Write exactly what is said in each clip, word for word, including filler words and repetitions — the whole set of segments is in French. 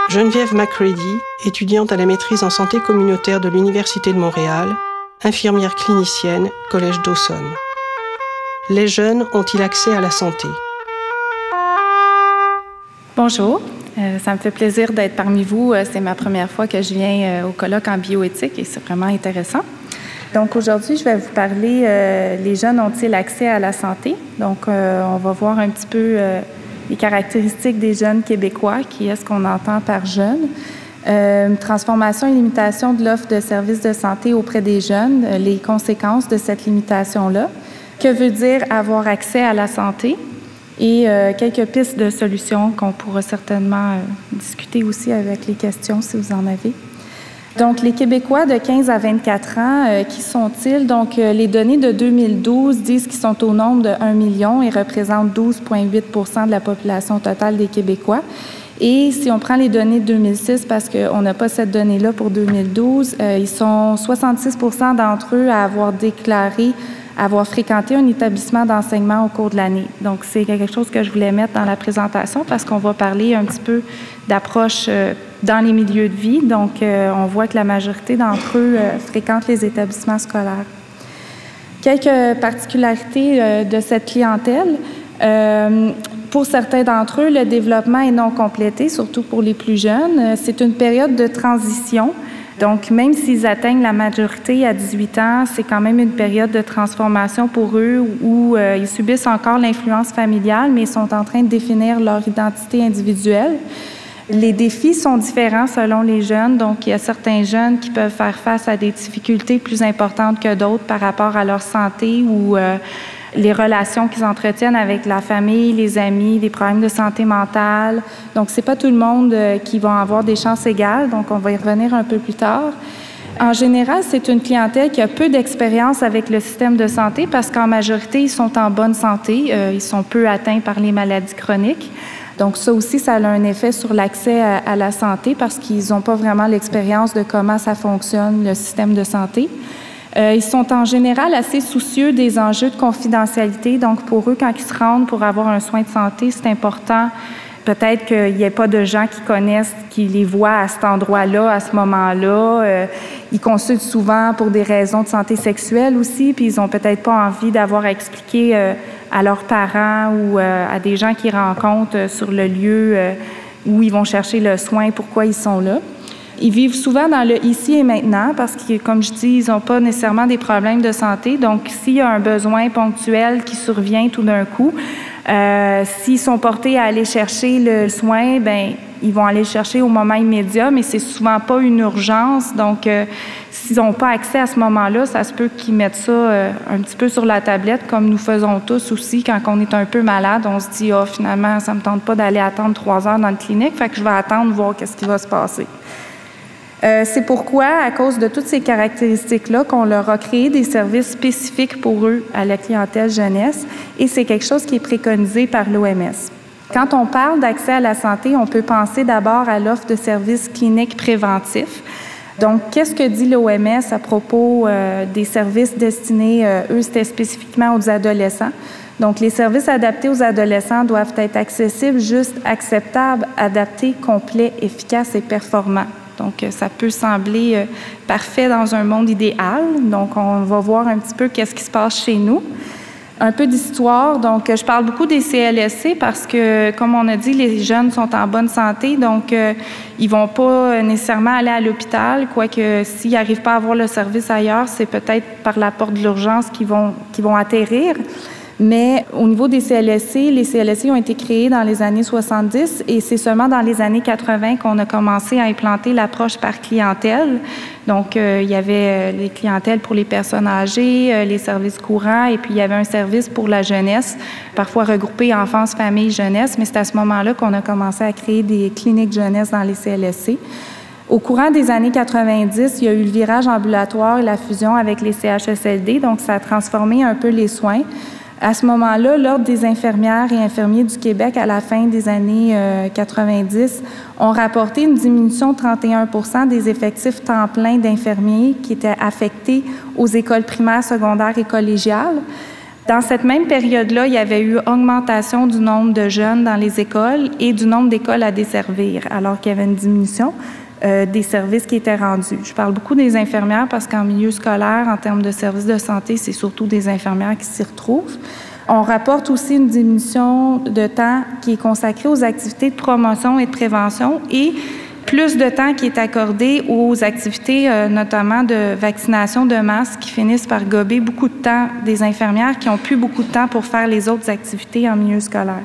Geneviève McCready, étudiante à la maîtrise en santé communautaire de l'Université de Montréal, infirmière clinicienne, Collège Dawson. Les jeunes ont-ils accès à la santé? Bonjour, euh, ça me fait plaisir d'être parmi vous. C'est ma première fois que je viens euh, au colloque en bioéthique et c'est vraiment intéressant. Donc aujourd'hui, je vais vous parler euh, les jeunes ont-ils accès à la santé? Donc euh, on va voir un petit peu euh, les caractéristiques des jeunes québécois, qui est ce qu'on entend par jeunes, euh, transformation et limitation de l'offre de services de santé auprès des jeunes, euh, les conséquences de cette limitation-là, que veut dire avoir accès à la santé et euh, quelques pistes de solutions qu'on pourra certainement euh, discuter aussi avec les questions si vous en avez. Donc, les Québécois de quinze à vingt-quatre ans, euh, qui sont-ils? Donc, euh, les données de deux mille douze disent qu'ils sont au nombre de un million et représentent douze virgule huit pour cent de la population totale des Québécois. Et si on prend les données de deux mille six, parce qu'on n'a pas cette donnée-là pour deux mille douze, euh, ils sont soixante-six pour cent d'entre eux à avoir déclaré avoir fréquenté un établissement d'enseignement au cours de l'année. Donc, c'est quelque chose que je voulais mettre dans la présentation parce qu'on va parler un petit peu d'approche euh, dans les milieux de vie. Donc, euh, on voit que la majorité d'entre eux euh, fréquentent les établissements scolaires. Quelques particularités euh, de cette clientèle. Euh, pour certains d'entre eux, le développement est non complété, surtout pour les plus jeunes. Euh, c'est une période de transition. Donc, même s'ils atteignent la majorité à dix-huit ans, c'est quand même une période de transformation pour eux où euh, ils subissent encore l'influence familiale, mais ils sont en train de définir leur identité individuelle. Les défis sont différents selon les jeunes. Donc, il y a certains jeunes qui peuvent faire face à des difficultés plus importantes que d'autres par rapport à leur santé ou euh, les relations qu'ils entretiennent avec la famille, les amis, des problèmes de santé mentale. Donc, c'est pas tout le monde euh, qui va avoir des chances égales. Donc, on va y revenir un peu plus tard. En général, c'est une clientèle qui a peu d'expérience avec le système de santé parce qu'en majorité, ils sont en bonne santé. Euh, ils sont peu atteints par les maladies chroniques. Donc, ça aussi, ça a un effet sur l'accès à, à la santé parce qu'ils n'ont pas vraiment l'expérience de comment ça fonctionne, le système de santé. Euh, ils sont en général assez soucieux des enjeux de confidentialité. Donc, pour eux, quand ils se rendent pour avoir un soin de santé, c'est important peut-être qu'il n'y ait pas de gens qui connaissent, qui les voient à cet endroit-là, à ce moment-là. Euh, ils consultent souvent pour des raisons de santé sexuelle aussi, puis ils n'ont peut-être pas envie d'avoir à expliquer euh, à leurs parents ou euh, à des gens qu'ils rencontrent euh, sur le lieu euh, où ils vont chercher le soin, pourquoi ils sont là. Ils vivent souvent dans le ici et maintenant parce que, comme je dis, ils n'ont pas nécessairement des problèmes de santé. Donc, s'il y a un besoin ponctuel qui survient tout d'un coup, euh, s'ils sont portés à aller chercher le soin, ben ils vont aller le chercher au moment immédiat, mais c'est souvent pas une urgence. Donc, euh, s'ils n'ont pas accès à ce moment-là, ça se peut qu'ils mettent ça euh, un petit peu sur la tablette, comme nous faisons tous aussi quand on est un peu malade. On se dit, ah, oh, finalement, ça me tente pas d'aller attendre trois heures dans la clinique, fait que je vais attendre voir qu'est-ce qui va se passer. Euh, c'est pourquoi, à cause de toutes ces caractéristiques-là, qu'on leur a créé des services spécifiques pour eux à la clientèle jeunesse, et c'est quelque chose qui est préconisé par l'O M S. Quand on parle d'accès à la santé, on peut penser d'abord à l'offre de services cliniques préventifs. Donc, qu'est-ce que dit l'O M S à propos euh, des services destinés, euh, eux, c'était spécifiquement aux adolescents. Donc, les services adaptés aux adolescents doivent être accessibles, juste acceptables, adaptés, complets, efficaces et performants. Donc, ça peut sembler euh, parfait dans un monde idéal. Donc, on va voir un petit peu qu'est-ce qui se passe chez nous. Un peu d'histoire. Donc, je parle beaucoup des C L S C parce que, comme on a dit, les jeunes sont en bonne santé. Donc, euh, ils vont pas nécessairement aller à l'hôpital. Quoique, s'ils n'arrivent pas à avoir le service ailleurs, c'est peut-être par la porte de l'urgence qu'ils vont, qu'ils vont atterrir. Mais au niveau des C L S C, les C L S C ont été créés dans les années soixante-dix et c'est seulement dans les années quatre-vingt qu'on a commencé à implanter l'approche par clientèle. Donc, euh, il y avait les clientèles pour les personnes âgées, euh, les services courants et puis il y avait un service pour la jeunesse, parfois regroupé enfance, famille, jeunesse. Mais c'est à ce moment-là qu'on a commencé à créer des cliniques jeunesse dans les C L S C. Au courant des années quatre-vingt-dix, il y a eu le virage ambulatoire et la fusion avec les C H S L D, donc ça a transformé un peu les soins. À ce moment-là, l'Ordre des infirmières et infirmiers du Québec, à la fin des années euh, quatre-vingt-dix, ont rapporté une diminution de trente et un pour cent des effectifs temps plein d'infirmiers qui étaient affectés aux écoles primaires, secondaires et collégiales. Dans cette même période-là, il y avait eu augmentation du nombre de jeunes dans les écoles et du nombre d'écoles à desservir, alors qu'il y avait une diminution euh, des services qui étaient rendus. Je parle beaucoup des infirmières parce qu'en milieu scolaire, en termes de services de santé, c'est surtout des infirmières qui s'y retrouvent. On rapporte aussi une diminution de temps qui est consacrée aux activités de promotion et de prévention et plus de temps qui est accordé aux activités, euh, notamment de vaccination de masse, qui finissent par gober beaucoup de temps des infirmières qui n'ont plus beaucoup de temps pour faire les autres activités en milieu scolaire.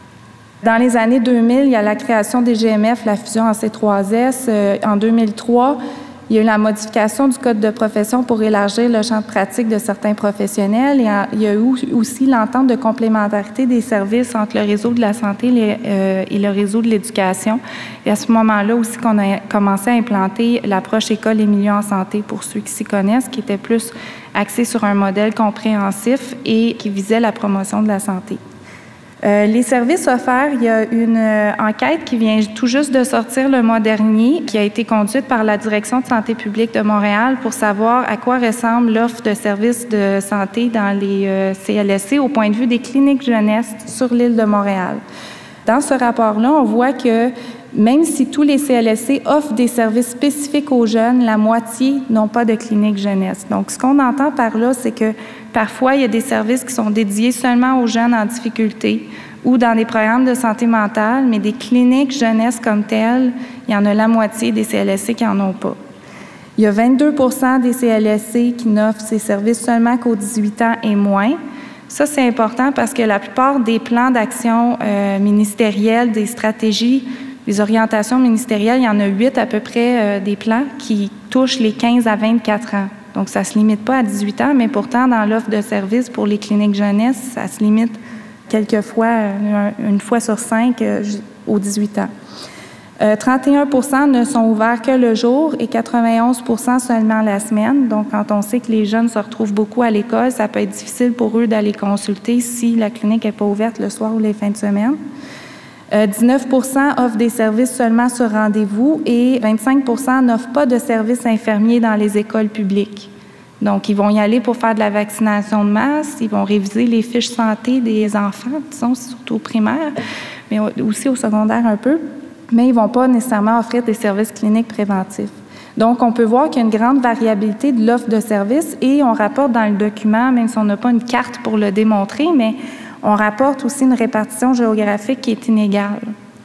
Dans les années deux mille, il y a la création des G M F, la fusion en C trois S. Euh, en deux mille trois, il y a eu la modification du code de profession pour élargir le champ de pratique de certains professionnels. Et il y a eu aussi l'entente de complémentarité des services entre le réseau de la santé et, euh, et le réseau de l'éducation. Et à ce moment-là aussi qu'on a commencé à implanter l'approche école et milieu en santé pour ceux qui s'y connaissent, qui était plus axée sur un modèle compréhensif et qui visait la promotion de la santé. Euh, les services offerts, il y a une euh, enquête qui vient tout juste de sortir le mois dernier, qui a été conduite par la Direction de santé publique de Montréal pour savoir à quoi ressemble l'offre de services de santé dans les euh, C L S C au point de vue des cliniques jeunesse sur l'île de Montréal. Dans ce rapport-là, on voit que même si tous les C L S C offrent des services spécifiques aux jeunes, la moitié n'ont pas de clinique jeunesse. Donc, ce qu'on entend par là, c'est que parfois, il y a des services qui sont dédiés seulement aux jeunes en difficulté ou dans des programmes de santé mentale, mais des cliniques jeunesse comme telles, il y en a la moitié des C L S C qui n'en ont pas. Il y a vingt-deux pour cent des C L S C qui n'offrent ces services seulement qu'aux dix-huit ans et moins. Ça, c'est important parce que la plupart des plans d'action euh, ministériels, des stratégies, des orientations ministérielles, il y en a huit à peu près euh, des plans qui touchent les quinze à vingt-quatre ans. Donc, ça ne se limite pas à dix-huit ans, mais pourtant, dans l'offre de services pour les cliniques jeunesse, ça se limite quelquefois, une fois sur cinq, euh, aux dix-huit ans. Euh, trente et un pour cent ne sont ouverts que le jour et quatre-vingt-onze pour cent seulement la semaine. Donc, quand on sait que les jeunes se retrouvent beaucoup à l'école, ça peut être difficile pour eux d'aller consulter si la clinique n'est pas ouverte le soir ou les fins de semaine. Euh, dix-neuf pour cent offrent des services seulement sur rendez-vous et vingt-cinq pour cent n'offrent pas de services infirmiers dans les écoles publiques. Donc, ils vont y aller pour faire de la vaccination de masse, ils vont réviser les fiches santé des enfants, disons, surtout au primaire, mais aussi au secondaire un peu, mais ils ne vont pas nécessairement offrir des services cliniques préventifs. Donc, on peut voir qu'il y a une grande variabilité de l'offre de services et on rapporte dans le document, même si on n'a pas une carte pour le démontrer, mais on rapporte aussi une répartition géographique qui est inégale.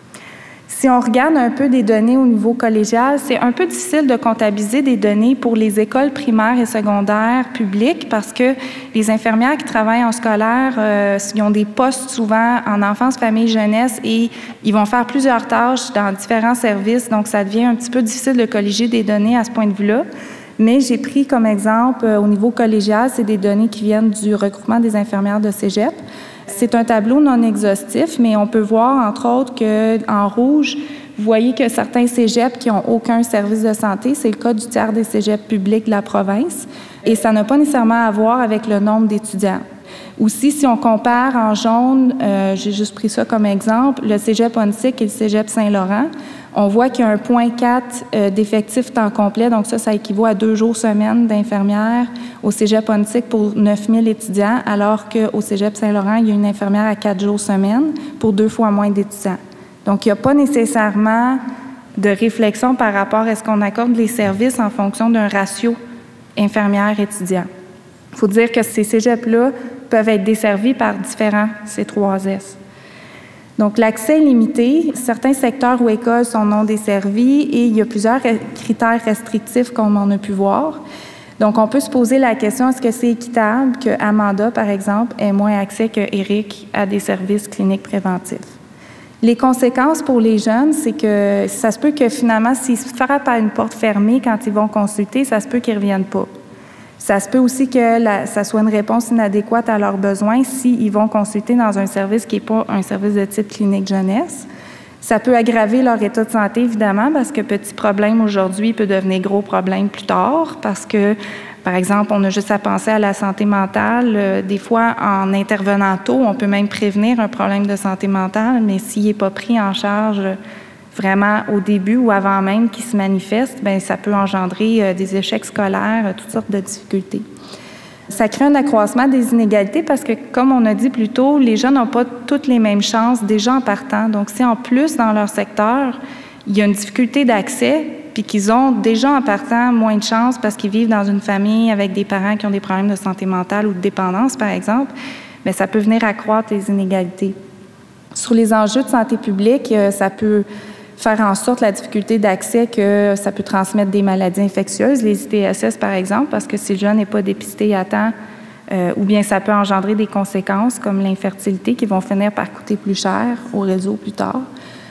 Si on regarde un peu des données au niveau collégial, c'est un peu difficile de comptabiliser des données pour les écoles primaires et secondaires publiques parce que les infirmières qui travaillent en scolaire, euh, ils ont des postes souvent en enfance, famille, jeunesse et ils vont faire plusieurs tâches dans différents services, donc ça devient un petit peu difficile de colléger des données à ce point de vue-là. Mais j'ai pris comme exemple, euh, au niveau collégial, c'est des données qui viennent du regroupement des infirmières de cégep. C'est un tableau non exhaustif, mais on peut voir, entre autres, qu'en rouge, vous voyez que certains cégeps qui n'ont aucun service de santé, c'est le cas du tiers des cégeps publics de la province, et ça n'a pas nécessairement à voir avec le nombre d'étudiants. Aussi, si on compare en jaune, euh, j'ai juste pris ça comme exemple, le cégep Onsic et le cégep Saint-Laurent, on voit qu'il y a un zéro virgule quatre euh, d'effectif temps complet, donc ça, ça équivaut à deux jours semaine d'infirmières au cégep Onsic pour neuf mille étudiants, alors qu'au cégep Saint-Laurent, il y a une infirmière à quatre jours semaine pour deux fois moins d'étudiants. Donc, il n'y a pas nécessairement de réflexion par rapport à ce qu'on accorde les services en fonction d'un ratio infirmière-étudiant. Il faut dire que ces cégeps-là peuvent être desservis par différents C trois S. Donc, l'accès est limité. Certains secteurs ou écoles sont non desservis et il y a plusieurs critères restrictifs comme on a pu voir. Donc, on peut se poser la question, est-ce que c'est équitable que Amanda, par exemple, ait moins accès que Éric à des services cliniques préventifs? Les conséquences pour les jeunes, c'est que ça se peut que finalement, s'ils se frappent à une porte fermée quand ils vont consulter, ça se peut qu'ils ne reviennent pas. Ça se peut aussi que la, ça soit une réponse inadéquate à leurs besoins s'ils vont consulter dans un service qui n'est pas un service de type clinique jeunesse. Ça peut aggraver leur état de santé, évidemment, parce que petit problème aujourd'hui peut devenir gros problème plus tard, parce que, par exemple, on a juste à penser à la santé mentale. Euh, des fois, en intervenant tôt, on peut même prévenir un problème de santé mentale, mais s'il n'est pas pris en charge vraiment au début ou avant même qu'il se manifeste, bien, ça peut engendrer euh, des échecs scolaires, euh, toutes sortes de difficultés. Ça crée un accroissement des inégalités parce que, comme on a dit plus tôt, les jeunes n'ont pas toutes les mêmes chances déjà en partant. Donc, si en plus, dans leur secteur, il y a une difficulté d'accès, puis qu'ils ont déjà en partant moins de chances parce qu'ils vivent dans une famille avec des parents qui ont des problèmes de santé mentale ou de dépendance, par exemple, bien, ça peut venir accroître les inégalités. Sur les enjeux de santé publique, ça peut faire en sorte la difficulté d'accès que ça peut transmettre des maladies infectieuses, les I T S S par exemple, parce que si le jeune n'est pas dépisté à temps, euh, ou bien ça peut engendrer des conséquences comme l'infertilité qui vont finir par coûter plus cher au réseau plus tard.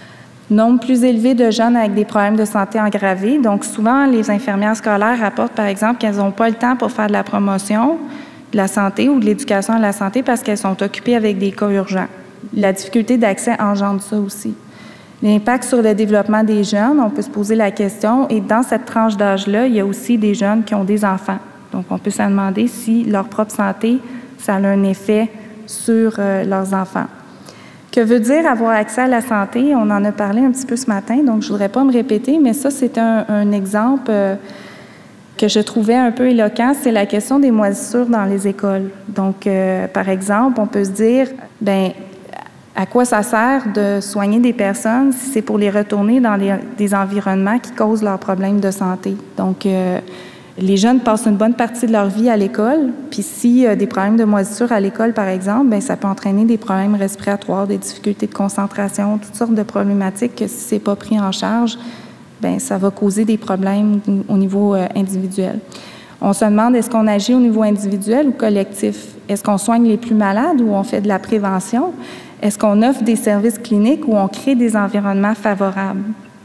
Nombre plus élevé de jeunes avec des problèmes de santé aggravés. Donc souvent, les infirmières scolaires rapportent par exemple qu'elles n'ont pas le temps pour faire de la promotion de la santé ou de l'éducation à la santé parce qu'elles sont occupées avec des cas urgents. La difficulté d'accès engendre ça aussi. L'impact sur le développement des jeunes, on peut se poser la question, et dans cette tranche d'âge-là, il y a aussi des jeunes qui ont des enfants. Donc, on peut se demander si leur propre santé, ça a un effet sur euh, leurs enfants. Que veut dire avoir accès à la santé? On en a parlé un petit peu ce matin, donc je ne voudrais pas me répéter, mais ça, c'est un, un exemple euh, que je trouvais un peu éloquent, c'est la question des moisissures dans les écoles. Donc, euh, par exemple, on peut se dire, bien, à quoi ça sert de soigner des personnes si c'est pour les retourner dans les, des environnements qui causent leurs problèmes de santé? Donc, euh, les jeunes passent une bonne partie de leur vie à l'école, puis s'il y a des problèmes de moisissure à l'école, par exemple, bien, ça peut entraîner des problèmes respiratoires, des difficultés de concentration, toutes sortes de problématiques que si ce n'est pas pris en charge, bien, ça va causer des problèmes au niveau euh, individuel. On se demande, est-ce qu'on agit au niveau individuel ou collectif? Est-ce qu'on soigne les plus malades ou on fait de la prévention? Est-ce qu'on offre des services cliniques ou on crée des environnements favorables?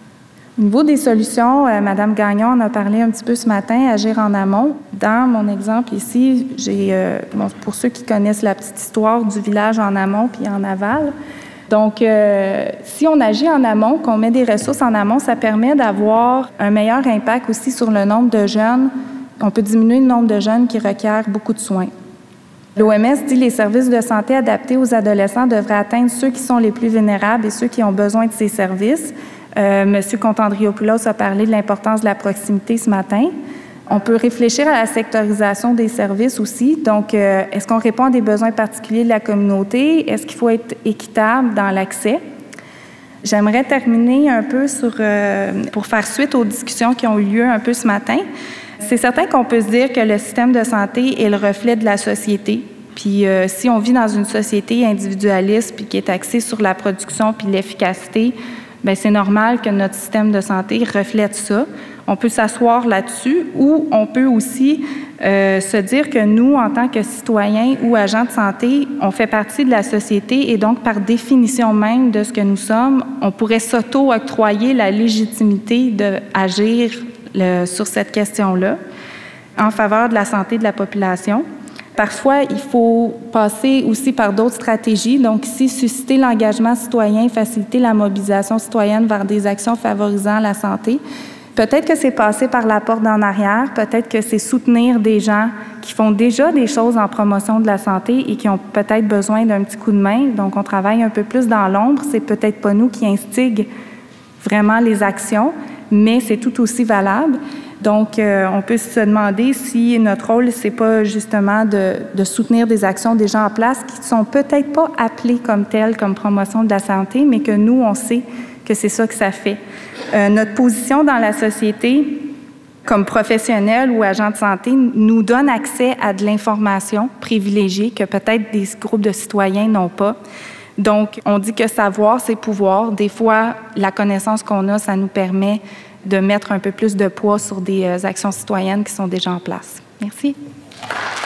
Au niveau des solutions, euh, Mme Gagnon en a parlé un petit peu ce matin, agir en amont. Dans mon exemple ici, j'ai, euh, bon, pour ceux qui connaissent la petite histoire du village en amont puis en aval, donc euh, si on agit en amont, qu'on met des ressources en amont, ça permet d'avoir un meilleur impact aussi sur le nombre de jeunes. On peut diminuer le nombre de jeunes qui requièrent beaucoup de soins. L'O M S dit que les services de santé adaptés aux adolescents devraient atteindre ceux qui sont les plus vulnérables et ceux qui ont besoin de ces services. Euh, M. Contandriopoulos a parlé de l'importance de la proximité ce matin. On peut réfléchir à la sectorisation des services aussi. Donc, euh, est-ce qu'on répond à des besoins particuliers de la communauté? Est-ce qu'il faut être équitable dans l'accès? J'aimerais terminer un peu sur, euh, pour faire suite aux discussions qui ont eu lieu un peu ce matin. C'est certain qu'on peut se dire que le système de santé est le reflet de la société. Puis euh, si on vit dans une société individualiste puis qui est axée sur la production puis l'efficacité, bien c'est normal que notre système de santé reflète ça. On peut s'asseoir là-dessus ou on peut aussi euh, se dire que nous, en tant que citoyens ou agents de santé, on fait partie de la société et donc par définition même de ce que nous sommes, on pourrait s'auto-octroyer la légitimité d'agir Le, sur cette question-là, en faveur de la santé de la population. Parfois, il faut passer aussi par d'autres stratégies. Donc ici, susciter l'engagement citoyen, faciliter la mobilisation citoyenne vers des actions favorisant la santé. Peut-être que c'est passer par la porte d'en arrière, peut-être que c'est soutenir des gens qui font déjà des choses en promotion de la santé et qui ont peut-être besoin d'un petit coup de main. Donc, on travaille un peu plus dans l'ombre. C'est peut-être pas nous qui instiguent vraiment les actions, mais c'est tout aussi valable. Donc, euh, on peut se demander si notre rôle, c'est pas justement de, de soutenir des actions déjà en place qui sont peut-être pas appelées comme telles, comme promotion de la santé, mais que nous, on sait que c'est ça que ça fait. Euh, notre position dans la société, comme professionnels ou agents de santé, nous donne accès à de l'information privilégiée que peut-être des groupes de citoyens n'ont pas. Donc, on dit que savoir, c'est pouvoir. Des fois, la connaissance qu'on a, ça nous permet de mettre un peu plus de poids sur des actions citoyennes qui sont déjà en place. Merci.